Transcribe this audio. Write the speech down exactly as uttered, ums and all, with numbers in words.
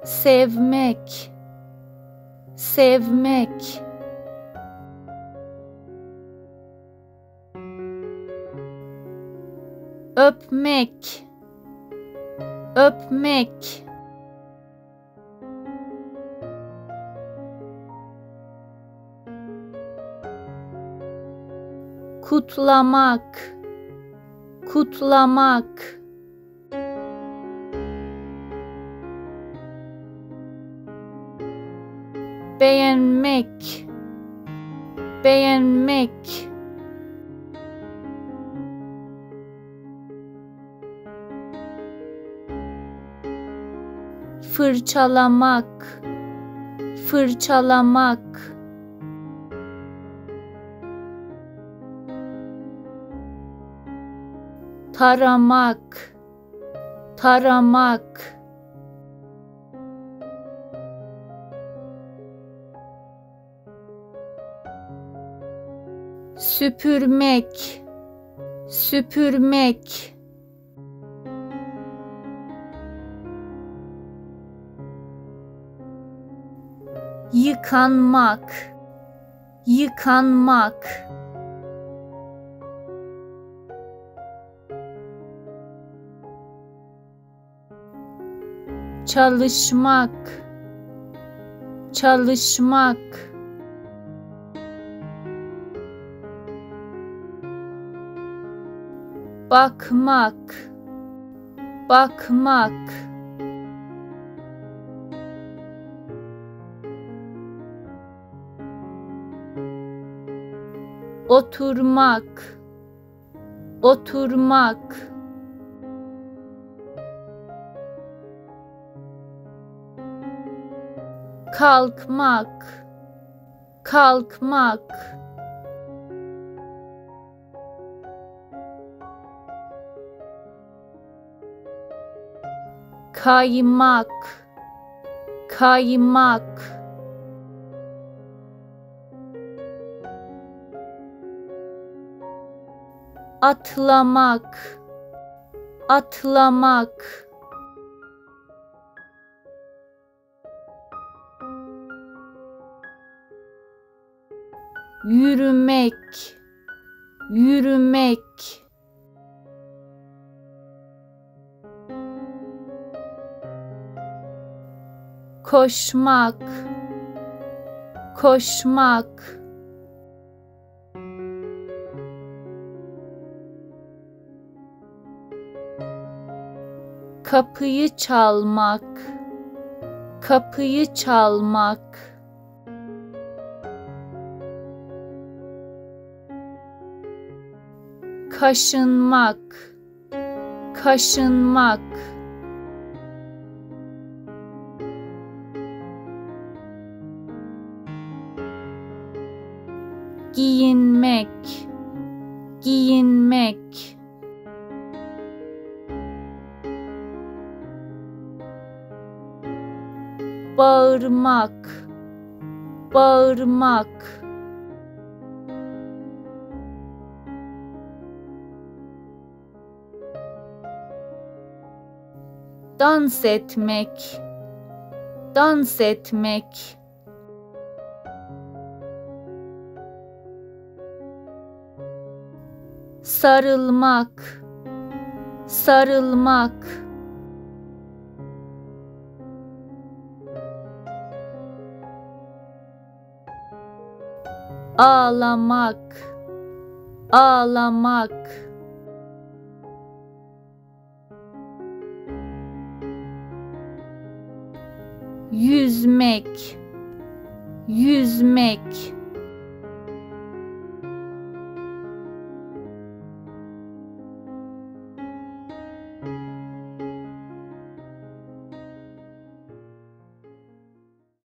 sevmek, sevmek. Öpmek, öpmek. Kutlamak, kutlamak. Beğenmek, beğenmek. Fırçalamak, fırçalamak. Taramak, taramak. Süpürmek, süpürmek. Yıkanmak, yıkanmak. Çalışmak, çalışmak. Bakmak, bakmak. Oturmak, oturmak. Kalkmak, kalkmak. Kaymak, kaymak. Atlamak, atlamak. Yürümek, yürümek. Koşmak, koşmak. Kapıyı çalmak, kapıyı çalmak. Kaşınmak, kaşınmak. Giyinmek, giyinmek. Bağırmak, bağırmak. Dans etmek, dans etmek. Sarılmak, sarılmak. Ağlamak, ağlamak. Yüzmek, yüzmek.